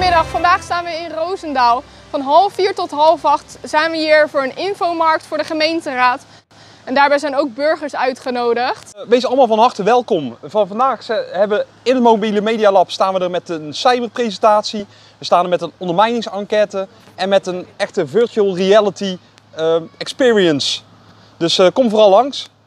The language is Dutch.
Goedemiddag, vandaag staan we in Roosendaal. Van 3:30 tot 7:30 zijn we hier voor een infomarkt voor de gemeenteraad. En daarbij zijn ook burgers uitgenodigd. Wees allemaal van harte welkom. Vandaag hebben we in het Mobiele Media Lab staan we er met een cyberpresentatie. We staan er met een ondermijningsenquête en met een echte virtual reality experience. Dus kom vooral langs.